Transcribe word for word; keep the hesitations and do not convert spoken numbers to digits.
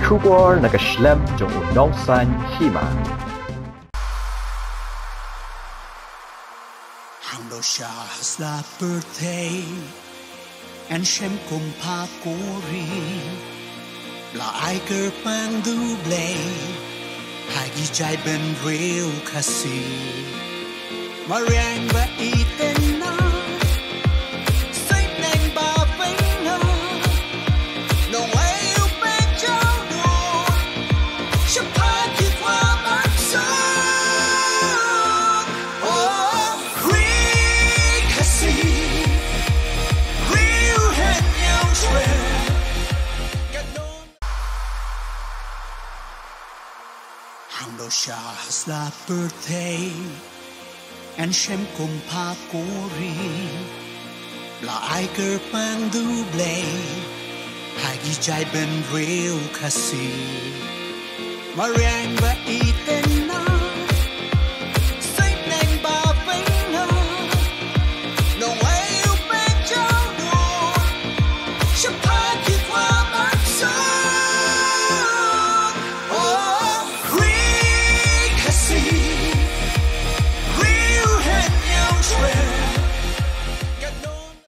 出国那个 Schlemm 就有农山起嘛。 Hàng đô xa là birthday and shem cùng pa cori là ai cơ mang du blay hai ghi chạy bên rêu kasi mà riêng và y tên na say neng ba vinh na nông ấy u bên châu đô chắp hai khi qua mắt sông. Shah's la birthday and shem cùng pa cori là ai cơ mang du blay hai ghi chạy bên rêu kasi mà riêng và y